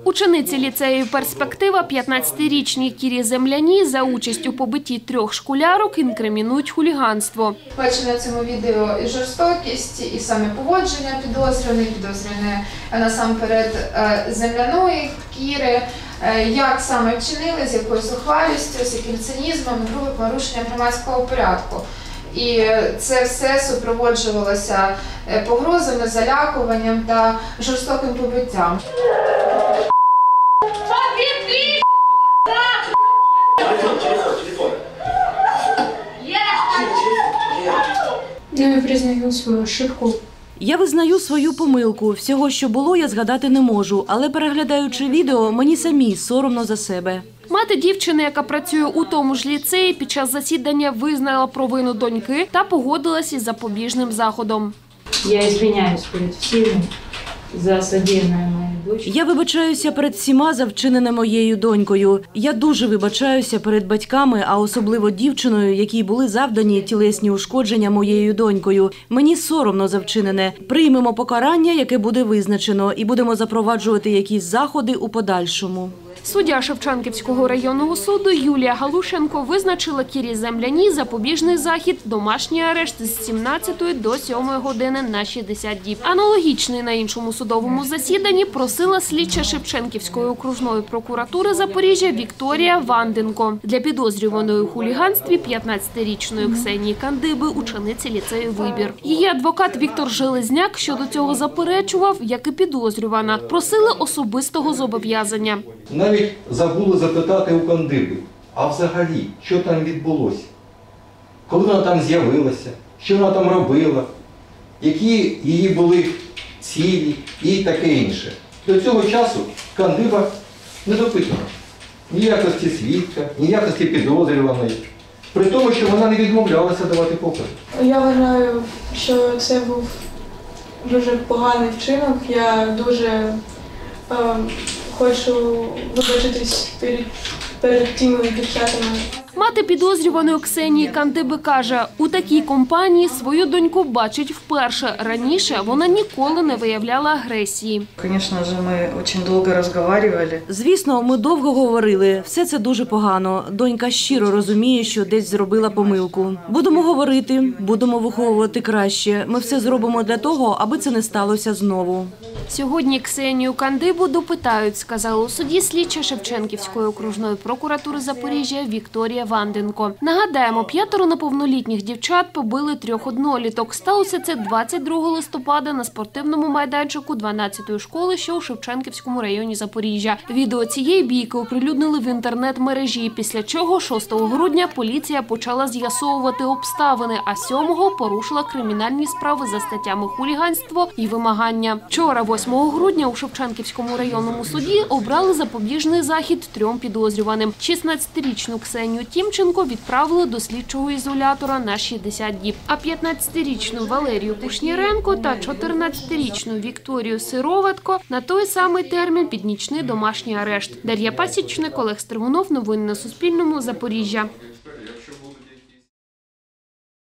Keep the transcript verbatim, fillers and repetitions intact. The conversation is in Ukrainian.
Учениці ліцею «Перспектива» п'ятнадцятирічній Кірі Земляній за участь у побитті трьох школярок інкримінують хуліганство. Бачимо на цьому відео і жорстокість, і саме поводження підозрюваної, підозрюваної насамперед Земляної Кіри, як саме вчинили, з якою зухвалістю, з яким цинізмом, грубим порушенням громадського порядку. І це все супроводжувалося погрозами, залякуванням та жорстоким побиттям. Я признаю свою ошибку. Я визнаю свою помилку. Всього, що було, я згадати не можу. Але переглядаючи відео, мені самій соромно за себе. Мати дівчини, яка працює у тому ж ліцеї, під час засідання визнала провину доньки та погодилась із запобіжним заходом. Я извиняюсь перед всіми за содеянное моей дочери. Я вибачаюся перед всіма за вчинене моєю донькою. Я дуже вибачаюся перед батьками, а особливо дівчиною, якій були завдані тілесні ушкодження моєю донькою. Мені соромно за вчинене. Приймемо покарання, яке буде визначено, і будемо запроваджувати якісь заходи у подальшому. Суддя Шевченківського районного суду Юлія Галушенко визначила Кірі Земляній запобіжний захід – домашній арешт з сімнадцятої до сьомої години на шістдесят діб. Аналогічний на іншому судовому засіданні просила слідча Шевченківської окружної прокуратури Запоріжжя Вікторія Ванденко. Для підозрюваної у хуліганстві п'ятнадцятирічної Ксенії Кандиби, учениці ліцею «Вибір». Її адвокат Віктор Железняк щодо цього заперечував, як і підозрювана. Просили особистого зобов'язання. Навіть забули запитати у Кандиби, а взагалі, що там відбулося? Коли вона там з'явилася, що вона там робила, які її були цілі і таке інше. До цього часу Кандиба не допитана. Ні якості свідка, ні якості підозрюваної. При тому, що вона не відмовлялася давати покази. Я вважаю, що це був дуже поганий вчинок. Я дуже е, хочу вибачитись перед, перед тими дівчатами. Мати підозрюваної Ксенії Кандиби каже, у такій компанії свою доньку бачить вперше. Раніше вона ніколи не виявляла агресії. Звісно ж, ми дуже довго розмовляли. Звісно, ми довго говорили. Все це дуже погано. Донька щиро розуміє, що десь зробила помилку. Будемо говорити, будемо виховувати краще. Ми все зробимо для того, аби це не сталося знову. Сьогодні Ксенію Кандибу допитають, сказала у суді слідча Шевченківської окружної прокуратури Запоріжжя Вікторія Ванденко. Нагадаємо, п'ятеро неповнолітніх дівчат побили трьох одноліток. Сталося це двадцять другого листопада на спортивному майданчику дванадцятої школи, що у Шевченківському районі Запоріжжя. Відео цієї бійки оприлюднили в інтернет-мережі, після чого шостого грудня поліція почала з'ясовувати обставини, а сьомого порушила кримінальні справи за статтями хуліганство і вимагання. Вчора, восьмого грудня, у Шевченківському районному суді обрали запобіжний захід трьом підозрюваним. шістнадцятирічну Ксенію Тімченко відправили до слідчого ізолятора на шістдесят діб, а п'ятнадцятирічну Валерію Кушніренко та чотирнадцятирічну Вікторію Сироватко на той самий термін під нічний домашній арешт. Дар'я Пасічник, Олег Стригунов. Новини на Суспільному. Запоріжжя.